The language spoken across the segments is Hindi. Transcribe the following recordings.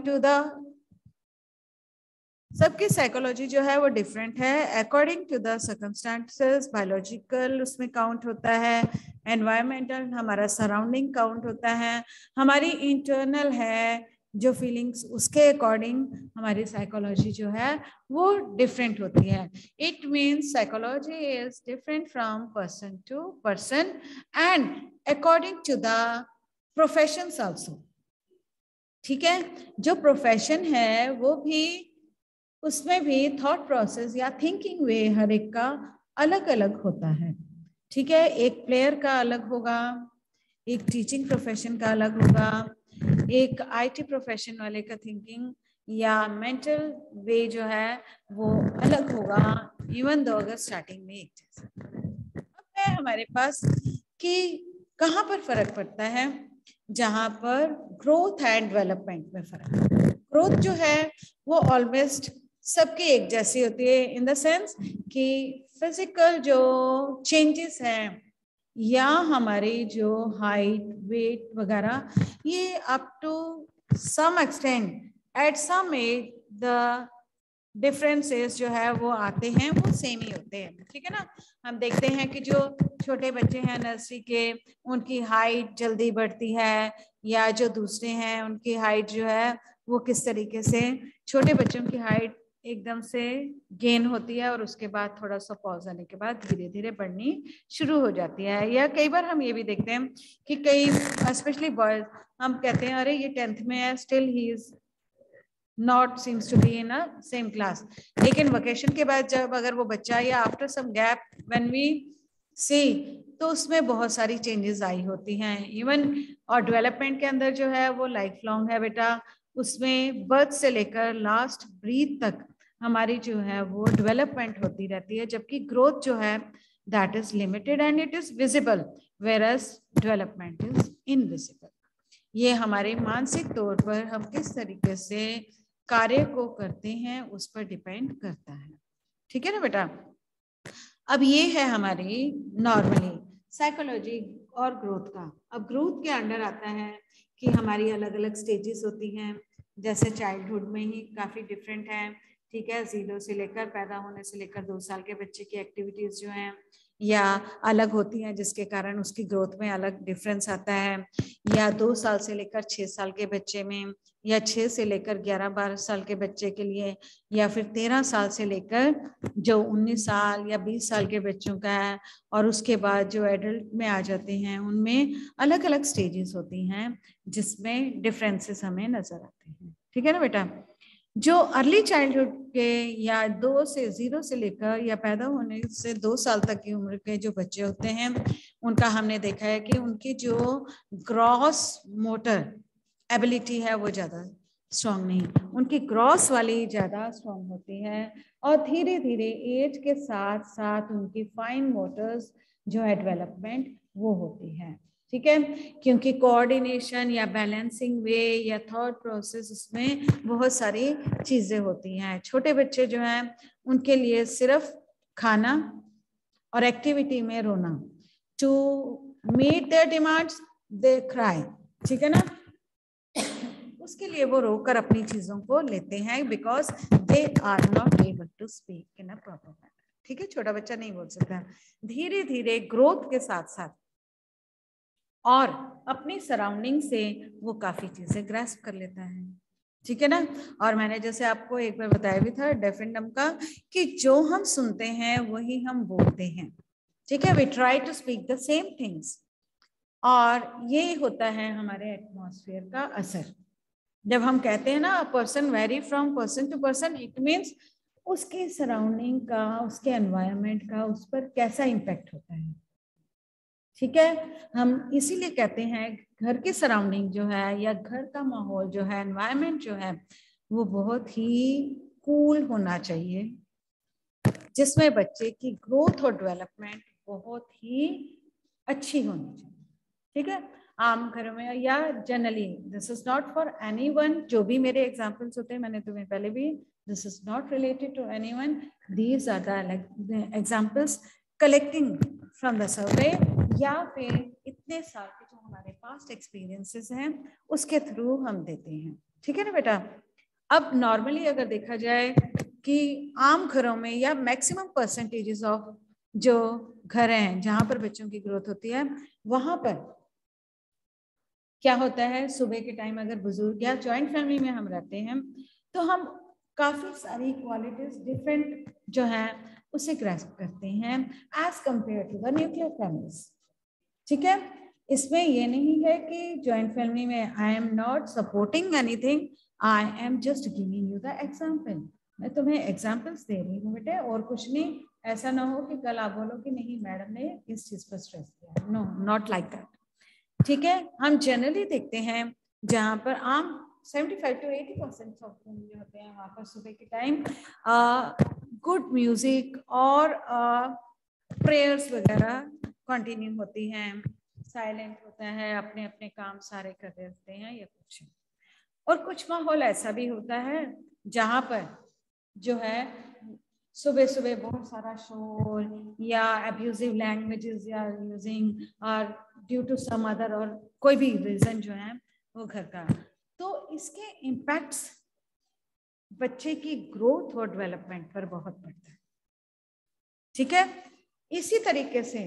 टू द, सबकी साइकोलॉजी जो है वो डिफरेंट है according to the circumstances. Biological उसमें काउंट होता है, एनवायरमेंटल हमारा सराउंडिंग काउंट होता है, हमारी इंटरनल है जो फीलिंग्स, उसके अकॉर्डिंग हमारी साइकोलॉजी जो है वो डिफरेंट होती है। It means psychology is different from person to person and according to the professions also. ठीक है, जो प्रोफेशन है वो भी, उसमें भी थॉट प्रोसेस या थिंकिंग वे हर एक का अलग अलग होता है। ठीक है, एक प्लेयर का अलग होगा, एक टीचिंग प्रोफेशन का अलग होगा, एक आईटी प्रोफेशन वाले का थिंकिंग या मेंटल वे जो है वो अलग होगा, इवन दो अगर स्टार्टिंग में एक जैसा। अब है हमारे पास कि कहाँ पर फर्क पड़ता है, जहां पर ग्रोथ एंड डेवलपमेंट में फर्क। ग्रोथ जो है वो ऑलमोस्ट सबकी एक जैसी होती है इन द सेंस कि फिजिकल जो चेंजेस हैं या हमारी जो हाइट वेट वगैरह, ये up to some extent at some age the differences जो है वो आते हैं, वो सेम ही होते हैं। ठीक है ना, हम देखते हैं कि जो छोटे बच्चे हैं नर्सरी के, उनकी हाइट जल्दी बढ़ती है, या जो दूसरे हैं उनकी हाइट जो है वो किस तरीके से, छोटे बच्चों की हाइट एकदम से गेन होती है और उसके बाद थोड़ा सा पॉज आने के बाद धीरे धीरे बढ़नी शुरू हो जाती है। या कई बार हम ये भी देखते हैं कि कई स्पेशली बॉयज, हम कहते हैं अरे ये 10th में है, still he is not seems to be in a same class. लेकिन वेकेशन के बाद जब अगर वो बच्चा या after some gap when we see, तो उसमें बहुत सारी चेंजेस आई होती हैं इवन। और डेवलपमेंट के अंदर जो है वो लाइफ लॉन्ग है बेटा, उसमें बर्थ से लेकर लास्ट ब्रीथ तक हमारी जो है वो डेवलपमेंट होती रहती है, जबकि ग्रोथ जो है that is limited and it is visible, whereas development is invisible. ये हमारे मानसिक तौर पर हम किस तरीके से कार्य को करते हैं उस पर डिपेंड करता है। ठीक है ना बेटा। अब ये है हमारी नॉर्मली साइकोलॉजी और ग्रोथ का। अब ग्रोथ के अंडर आता है कि हमारी अलग अलग स्टेजेस होती हैं, जैसे चाइल्डहुड में ही काफ़ी डिफरेंट है। ठीक है, 0 से लेकर, पैदा होने से लेकर 2 साल के बच्चे की एक्टिविटीज़ जो हैं या अलग होती हैं, जिसके कारण उसकी ग्रोथ में अलग डिफरेंस आता है। या 2 साल से लेकर 6 साल के बच्चे में, या 6 से लेकर 11-12 साल के बच्चे के लिए, या फिर 13 साल से लेकर जो 19 साल या 20 साल के बच्चों का है, और उसके बाद जो एडल्ट में आ जाते हैं उनमें अलग अलग स्टेजेस होती हैं जिसमें डिफरेंसेस हमें नजर आते हैं। ठीक है ना बेटा। जो अर्ली चाइल्डहुड के या 0 से लेकर या पैदा होने से 2 साल तक की उम्र के जो बच्चे होते हैं, उनका हमने देखा है कि उनकी जो ग्रॉस मोटर एबिलिटी है वो ज़्यादा स्ट्रांग नहीं, उनकी ग्रॉस वाली ज़्यादा स्ट्रांग होती है, और धीरे धीरे एज के साथ साथ उनकी फाइन मोटर्स जो है डेवलपमेंट वो होती है। ठीक है, क्योंकि कोऑर्डिनेशन या बैलेंसिंग वे या थॉट प्रोसेस, उसमें बहुत सारी चीज़ें होती हैं। छोटे बच्चे जो हैं उनके लिए सिर्फ खाना और एक्टिविटी में रोना, to meet their demands they cry. ठीक है ना, उसके लिए वो रोकर अपनी चीजों को लेते हैं because they are not able to speak in a proper manner. ठीक है, छोटा बच्चा नहीं बोल सकता। धीरे धीरे ग्रोथ के साथ साथ और अपनी सराउंडिंग से वो काफी चीजें ग्रास्प कर लेता है। ठीक है ना। और मैंने जैसे आपको एक बार बताया भी था डेफिनेम का, कि जो हम सुनते हैं वही हम बोलते हैं। ठीक है, we try to speak the same things, और ये होता है हमारे एटमॉस्फेयर का असर। जब हम कहते हैं ना person vary from person to person, it means उसकी सराउंडिंग का, उसके एनवायरनमेंट का उस पर कैसा इम्पैक्ट होता है। ठीक है, हम इसीलिए कहते हैं घर की सराउंडिंग जो है या घर का माहौल जो है, एनवायरनमेंट जो है, वो बहुत ही कूल होना चाहिए, जिसमें बच्चे की ग्रोथ और डेवलपमेंट बहुत ही अच्छी होनी चाहिए। ठीक है, आम घरों में या generally, this is not for anyone, जो भी मेरे एग्जांपल्स होते हैं मैंने तुम्हें पहले भी, this is not related to anyone, these are the examples collecting from the survey, या फिर इतने साल के जो हमारे पास्ट एक्सपीरियंसेस हैं उसके थ्रू हम देते हैं। ठीक है ना बेटा। अब नॉर्मली अगर देखा जाए कि आम घरों में या मैक्सिमम परसेंटेजेस ऑफ जो घर हैं जहां पर बच्चों की ग्रोथ होती है, वहां पर क्या होता है, सुबह के टाइम अगर बुजुर्ग या जॉइंट फैमिली में हम रहते हैं तो हम काफी सारी क्वालिटीज डिफरेंट जो है उसे ग्रैस्प करते हैं as compare to the nuclear families. ठीक है, इसमें ये नहीं है कि जॉइंट फैमिली में I am not supporting anything, I am just giving you the example. मैं तुम्हें एग्जाम्पल्स दे रही हूँ बेटे, और कुछ नहीं। ऐसा ना हो कि कल आप बोलो कि नहीं मैडम ने इस चीज पर स्ट्रेस किया। No, not like that. ठीक है, हम जनरली देखते हैं जहां पर आम 75 to 80% ऑफ जो होते हैं वहां पर सुबह के टाइम गुड म्यूजिक और प्रेयर्स वगैरह कंटिन्यू होती हैं, साइलेंट होता है, अपने अपने काम सारे कर रहे होते हैं या कुछ। और कुछ माहौल ऐसा भी होता है जहां पर जो है सुबह सुबह बहुत सारा शोर या अब्यूजिव लैंग्वेजेस या यूजिंग और ड्यू टू सम अदर और कोई भी रीजन जो है वो घर का, तो इसके इम्पैक्ट्स बच्चे की ग्रोथ और डेवलपमेंट पर बहुत पड़ता है। ठीक है, इसी तरीके से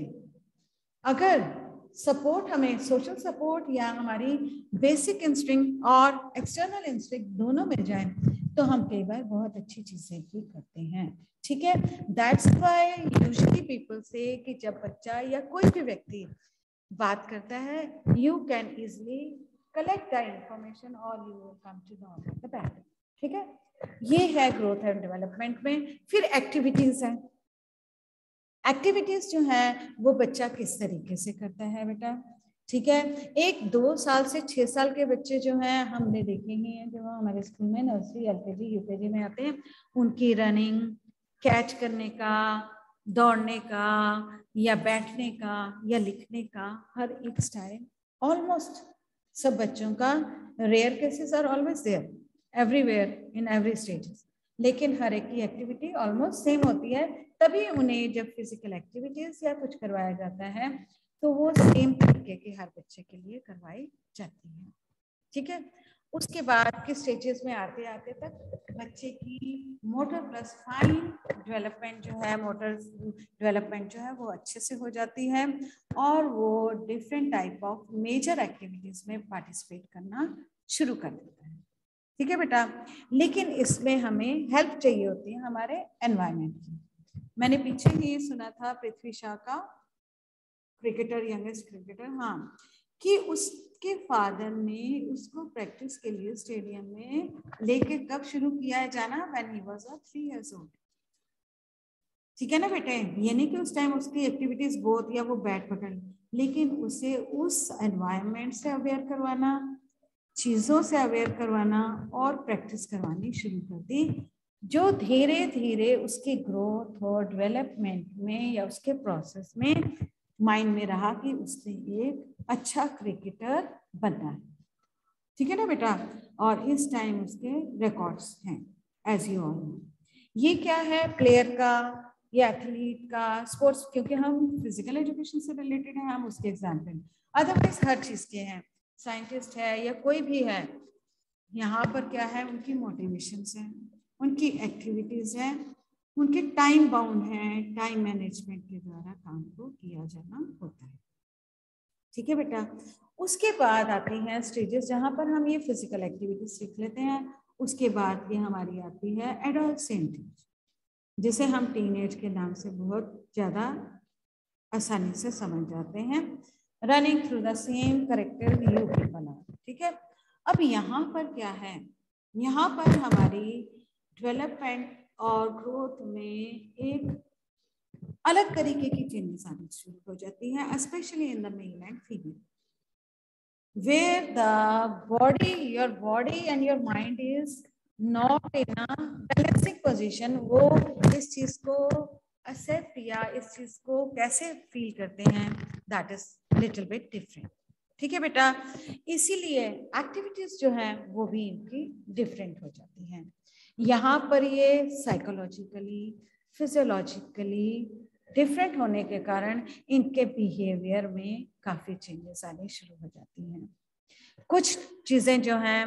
अगर सपोर्ट हमें सोशल सपोर्ट या हमारी बेसिक इंस्टिंक्ट और एक्सटर्नल इंस्टिंक्ट दोनों मिल जाए तो हम कई बार बहुत अच्छी चीजें भी करते हैं। ठीक है, दैट्स व्हाई यूजुअली पीपल से कि जब बच्चा या कोई भी व्यक्ति बात करता है you can easily collect the information और you will come to know the pattern. ठीक है, ये है ग्रोथ एंड डेवलपमेंट में। फिर एक्टिविटीज है। एक्टिविटीज जो है वो बच्चा किस तरीके से करता है बेटा। ठीक है, 1-2 साल से 6 साल के बच्चे जो हैं हमने देखे ही हैं जब हमारे स्कूल में नर्सरी एलकेजी यूकेजी में आते हैं, उनकी रनिंग, कैच करने का, दौड़ने का या बैठने का या लिखने का हर एक स्टाइल ऑलमोस्ट सब बच्चों का, rare cases are always there everywhere in every stages, लेकिन हर एक की एक्टिविटी ऑलमोस्ट सेम होती है। तभी उन्हें जब फिजिकल एक्टिविटीज या कुछ करवाया जाता है तो वो सेम तरीके के हर बच्चे के लिए करवाई जाती है। ठीक है, उसके बाद के स्टेजेस में आते आते तक बच्चे की मोटर प्लस फाइन डेवलपमेंट जो है, मोटर डेवलपमेंट जो है वो अच्छे से हो जाती है और वो different type of major activities में पार्टिसिपेट करना शुरू कर देता है। ठीक है बेटा, लेकिन इसमें हमें हेल्प चाहिए होती है हमारे एनवायरनमेंट की। मैंने पीछे ही सुना था पृथ्वी शा का, क्रिकेटर, यंगेस्ट क्रिकेटर, हाँ, कि उसके फादर ने उसको प्रैक्टिस के लिए स्टेडियम में लेके कब शुरू किया है जाना, when he was 3 years old। ठीक है ना बेटे, ये नहीं कि उस टाइम उसकी एक्टिविटीज बहुत या वो बैट पकड़, लेकिन उसे उस एनवायरनमेंट से अवेयर करवाना, चीजों से अवेयर करवाना और प्रैक्टिस करवानी शुरू कर दी, जो धीरे धीरे उसकी ग्रोथ और डेवलपमेंट में या उसके प्रोसेस में माइंड में रहा कि उसने एक अच्छा क्रिकेटर बनना है। ठीक है ना बेटा, और इस टाइम उसके रिकॉर्ड्स हैं एज यू ऑल नो। ये क्या है, प्लेयर का या एथलीट का, स्पोर्ट्स, क्योंकि हम फिजिकल एजुकेशन से रिलेटेड है, हम उसके एग्जाम्पल, अदरवाइज हर चीज के हैं, साइंटिस्ट है या कोई भी है, यहाँ पर क्या है, उनकी मोटिवेशंस हैं, उनकी एक्टिविटीज हैं, उनके टाइम बाउंड है, टाइम मैनेजमेंट के द्वारा काम को किया जाना होता है। ठीक है बेटा, उसके बाद आती हैं स्टेजेस जहां पर हम ये फिजिकल एक्टिविटीज सीख लेते हैं। उसके बाद ये हमारी आती है एडोलसेंट एज, जिसे हम टीनेज के नाम से बहुत ज्यादा आसानी से समझ जाते हैं। Running through the same character you people are. ठीक है, अब यहाँ पर क्या है, यहाँ पर हमारी डेवलपमेंट और ग्रोथ में एक अलग तरीके की चेंजेस आनी शुरू हो जाती है, specially in the male and female, where your body and your mind is not in a balancing position। वो इस चीज को एक्सेप्ट या इस चीज को कैसे फील करते हैं, that is little bit different. ठीक है बेटा, इसीलिए एक्टिविटीज जो है वो भी इनकी डिफरेंट हो जाती हैं। यहाँ पर ये साइकोलॉजिकली, फिजियोलॉजिकली डिफरेंट होने के कारण इनके बिहेवियर में काफी चेंजेस आने शुरू हो जाती हैं। कुछ चीजें जो हैं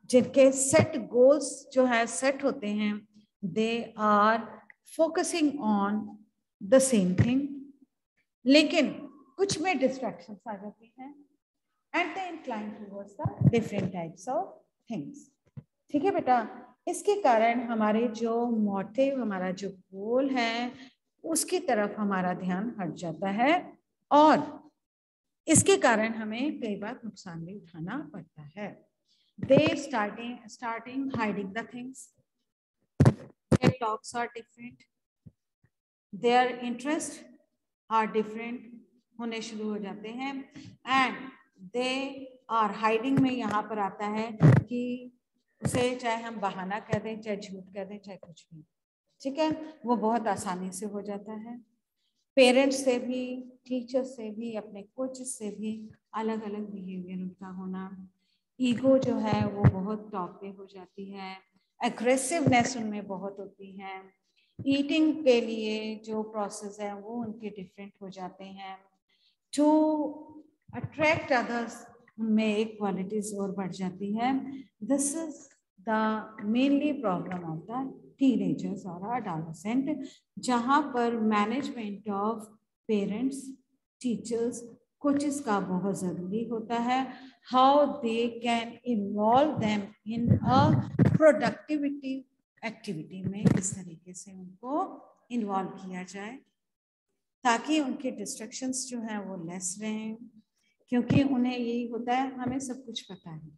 जिनके सेट गोल्स जो है सेट होते हैं, they are focusing on the same thing, लेकिन कुछ में डिस्ट्रैक्शंस आ जाती हैं and they incline towards the different types of things. ठीक है बेटा, इसके कारण हमारे जो मोटिव, हमारा जो गोल है, उसकी तरफ हमारा ध्यान हट जाता है और इसके कारण हमें कई बार नुकसान भी उठाना पड़ता है। They starting hiding the things. Their talks are different. Their interests are different होने शुरू हो जाते हैं and they are hiding में यहाँ पर आता है कि उसे चाहे हम बहाना कह दें, चाहे झूठ कह दें, चाहे कुछ भी, ठीक है, वो बहुत आसानी से हो जाता है। पेरेंट्स से भी, टीचर्स से भी, अपने कोचेस से भी अलग अलग बिहेवियर उनका होना, ईगो जो है वो बहुत टॉप पे हो जाती है, एग्रेसिवनेस उनमें बहुत होती है, ईटिंग के लिए जो प्रोसेस है वो उनके डिफरेंट हो जाते हैं, टू अट्रैक्ट अदर्स उनमें एक क्वालिटीज और बढ़ जाती है। This is the mainly problem of the teenagers और एडोलेसेंट, जहाँ पर management of parents, teachers, coaches का बहुत ज़रूरी होता है। How they can involve them in a productivity activity में किस तरीके से उनको इन्वॉल्व किया जाए ताकि उनके डिस्ट्रैक्शंस जो हैं वो लेस रहें, क्योंकि उन्हें यही होता है हमें सब कुछ पता है।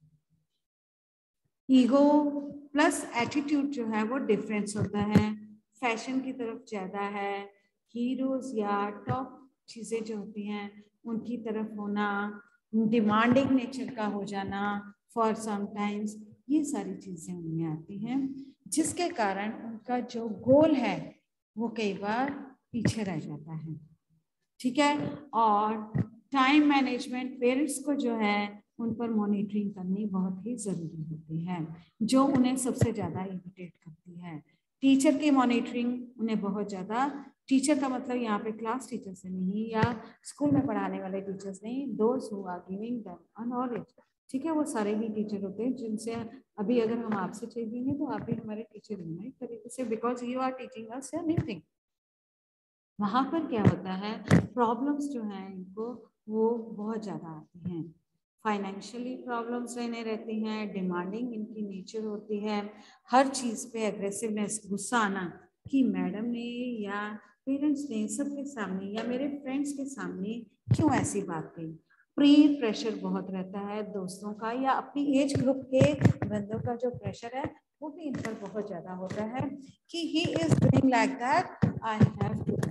ईगो प्लस एटीट्यूड जो है वो डिफरेंस होता है, फैशन की तरफ ज़्यादा है, हीरोज या टॉप चीज़ें जो होती हैं उनकी तरफ होना, डिमांडिंग नेचर का हो जाना फॉर सम टाइम्स, ये सारी चीज़ें उनमें आती हैं, जिसके कारण उनका जो गोल है वो कई बार पीछे रह जाता है। ठीक है, और टाइम मैनेजमेंट पेरेंट्स को जो है उन पर मॉनिटरिंग करनी बहुत ही ज़रूरी होती है, जो उन्हें सबसे ज़्यादा इरिटेट करती है। टीचर की मॉनिटरिंग उन्हें बहुत ज़्यादा, टीचर का मतलब यहाँ पे क्लास टीचर से नहीं या स्कूल में पढ़ाने वाले टीचर्स नहीं, those who are giving them a knowledge, ठीक है, वो सारे भी टीचर होते हैं जिनसे अभी अगर हम आपसे चाहिए तो आप भी हमारे टीचर हैं एक तरीके से, because you are teaching us a new thing. वहाँ पर क्या होता है, प्रॉब्लम्स जो हैं इनको वो बहुत ज़्यादा आती हैं, फाइनेंशियली प्रॉब्लम्स रहती हैं, डिमांडिंग इनकी नेचर होती है, हर चीज़ पे एग्रेसिवनेस, गुस्सा आना कि मैडम ने या पेरेंट्स ने सबके सामने या मेरे फ्रेंड्स के सामने क्यों ऐसी बात कही, पीयर प्रेशर बहुत रहता है, दोस्तों का या अपनी एज ग्रुप के बंदों का जो प्रेशर है वो भी इन पर बहुत ज़्यादा होता है कि he is doing like that, I have to,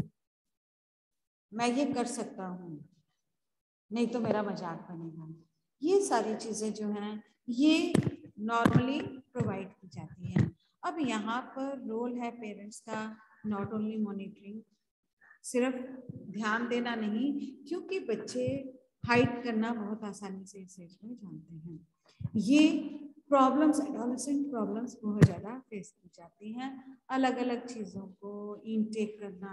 मैं ये कर सकता हूँ नहीं तो मेरा मजाक बनेगा। ये सारी चीज़ें जो हैं ये नॉर्मली प्रोवाइड की जाती हैं। अब यहाँ पर रोल है पेरेंट्स का नॉट ओनली मॉनिटरिंग, सिर्फ ध्यान देना नहीं, क्योंकि बच्चे हाइड करना बहुत आसानी से इस एज में जानते हैं। ये प्रॉब्लम्स, एडोलेसेंट प्रॉब्लम्स बहुत ज़्यादा फेस की जाती हैं, अलग अलग चीज़ों को इनटेक करना,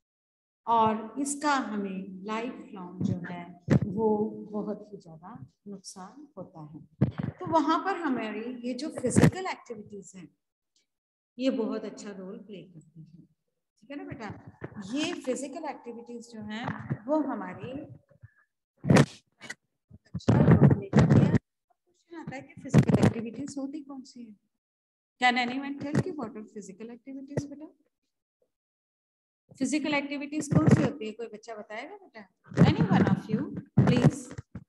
और इसका हमें लाइफ लॉन्ग जो है वो बहुत ही ज़्यादा नुकसान होता है। तो वहाँ पर हमारी ये जो फिजिकल एक्टिविटीज़ हैं ये बहुत अच्छा रोल प्ले करती हैं, ठीक है ना बेटा। ये फिजिकल एक्टिविटीज़ जो हैं वो हमारी अच्छा रोल प्ले करती है। क्वेश्चन आता है कि फिजिकल एक्टिविटीज़ होती कौन सी है? कैन एनीवन टेल कि व्हाट आर फिजिकल एक्टिविटीज़ बेटा? फिजिकल एक्टिविटीज कौन सी होती है, कोई बच्चा बताएगा बेटा? Any one of you please.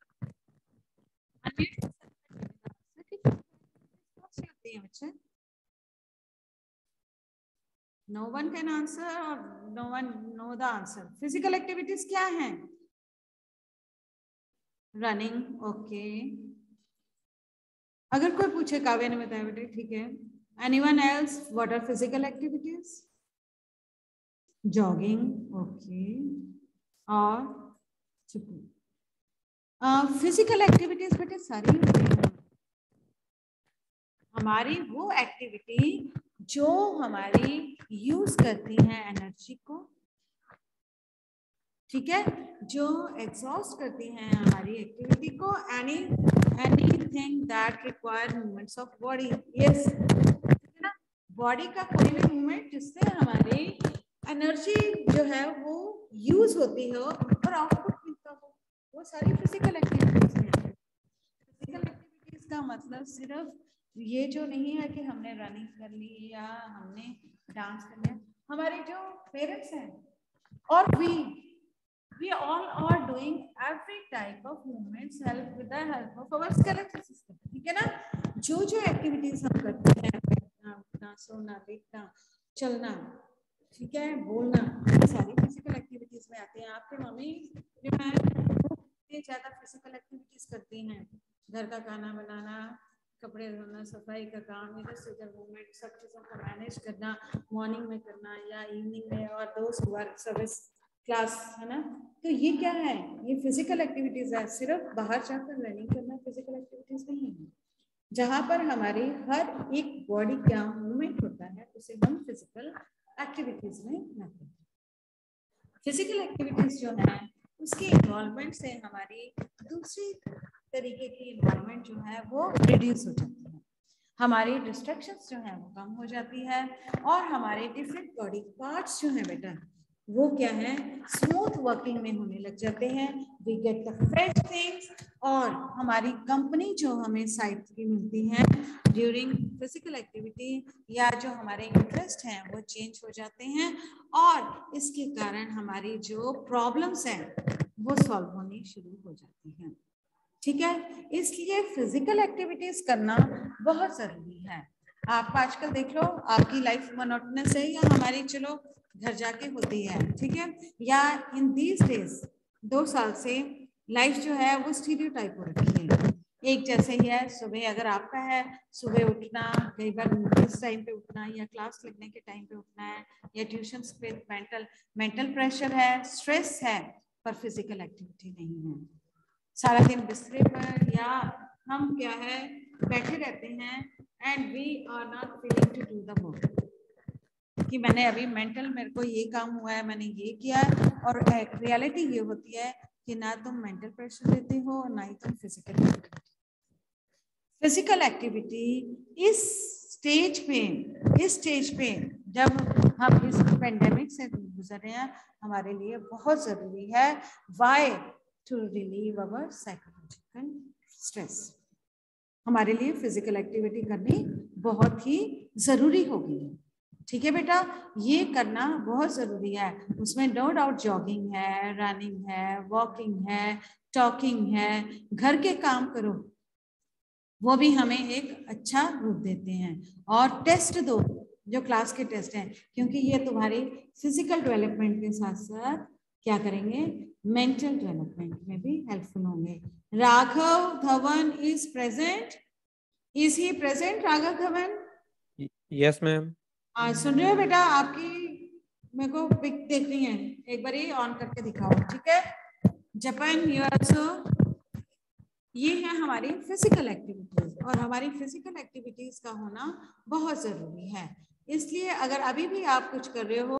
कौन सी होती है बच्चे? नो वन कैन आंसर और no one know the answer. Physical activities क्या हैं? Running, okay. अगर कोई पूछे, काव्या ने बताया बेटा, ठीक है। Anyone else, what are physical activities? Jogging, okay. और फिजिकल एक्टिविटीज बेटे सारी होती है, हमारी वो एक्टिविटी जो हमारी यूज करती हैं एनर्जी को, ठीक है, जो एग्जॉस्ट करती हैं हमारी एक्टिविटी को, anything that require movements of body. Yes, ना, बॉडी का कोई भी मूवमेंट जिससे हमारी एनर्जी जो है वो यूज होती हो और आउटपुट मिलता हो, वो सारी फिजिकल एक्टिविटीज में है। फिजिकल एक्टिविटीज का मतलब सिर्फ ये जो नहीं है कि हमने रनिंग कर ली या हमने डांस कर लिया। हमारे जो पेरेंट्स हैं और we all are doing every type of movements help with the help of our skeletal system। ठीक है ना, जो जो एक्टिविटीज हम करते हैं, बैठना, उठना, सोना, लेटना, चलना, ठीक है, बोलना, ये सारी फिजिकल एक्टिविटीज में आते हैं। आपके मम्मी जो है इतनी ज्यादा फिजिकल एक्टिविटीज करती हैं, घर का खाना बनाना, कपड़े धोना, सफाई का काम, इधर से उधर मूवमेंट, सब चीजों को मैनेज करना, मॉर्निंग में करना या इवनिंग में, और दोस्त वर्क सर्विस क्लास, है ना। तो ये क्या है, ये फिजिकल एक्टिविटीज है। सिर्फ बाहर जाकर रनिंग करना फिजिकल एक्टिविटीज नहीं है। जहां पर हमारी हर एक बॉडी का मूवमेंट होता है उसे हम फिजिकल एक्टिविटीज में लाते हैं। फिजिकल एक्टिविटीज जो है उसके इन्वॉल्वमेंट से हमारी दूसरी तरीके की इन्वॉल्वमेंट जो है वो रिड्यूस हो जाती है, हमारी डिस्ट्रैक्शंस जो है वो कम हो जाती है, और हमारे डिफरेंट बॉडी पार्ट्स जो है बेटा वो क्या है, स्मूथ वर्किंग में होने लग जाते हैं। We get the fresh things, और हमारी कंपनी जो हमें साइट की मिलती है ड्यूरिंग फिजिकल एक्टिविटी या जो हमारे इंटरेस्ट हैं वो चेंज हो जाते हैं, और इसके कारण हमारी जो प्रॉब्लम्स हैं वो सॉल्व होनी शुरू हो जाती हैं। ठीक है, इसलिए फिजिकल एक्टिविटीज करना बहुत जरूरी है। आप आजकल देख लो, आपकी लाइफ मोनोटोनस है या हमारी चलो घर जाके होती है, ठीक है, या इन दीज डेज 2 साल से लाइफ जो है वो स्टीरियोटाइप हो रखी है, एक जैसे ही है। सुबह अगर आपका है सुबह उठना, कई बार इस टाइम पे उठना, या क्लास लगने के टाइम पे उठना है, या ट्यूशन पे मेंटल प्रेशर है, स्ट्रेस है, पर फिजिकल एक्टिविटी नहीं है। सारा दिन बिस्तर पर या हम क्या है बैठे रहते हैं, and we are not feeling to do the work, कि मैंने अभी मेरे को ये काम हुआ है, मैंने ये किया है, और रियलिटी ये होती है कि ना तुम मेंटल प्रेशर लेते हो और ना ही तुम फिजिकल एक्टिविटी इस स्टेज पे जब हम इस पेंडेमिक से गुजर रहे हैं, हमारे लिए बहुत जरूरी है। Why? To relieve our psychological stress. हमारे लिए फिजिकल एक्टिविटी करनी बहुत ही जरूरी होगी। ठीक है बेटा, ये करना बहुत जरूरी है। उसमें नो डाउट जॉगिंग है, रनिंग है, वॉकिंग है, टॉकिंग है, घर के काम करो, वो भी हमें एक अच्छा रूप देते हैं। और टेस्ट दो, जो क्लास के टेस्ट हैं, क्योंकि ये तुम्हारी फिजिकल डेवलपमेंट के साथ साथ क्या करेंगे, मेंटल डेवलपमेंट में भी हेल्पफुल होंगे। Raghav Dhawan is present. Is he present Raghav Dhawan? Yes ma'am. सुन रहे हो बेटा? आपकी मेरे को पिक देखनी है, एक बार ही ऑन करके दिखाओ, ठीक है। Japan you also. ये है हमारी फिजिकल एक्टिविटीज, और हमारी फिजिकल एक्टिविटीज का होना बहुत जरूरी है। इसलिए अगर अभी भी आप कुछ कर रहे हो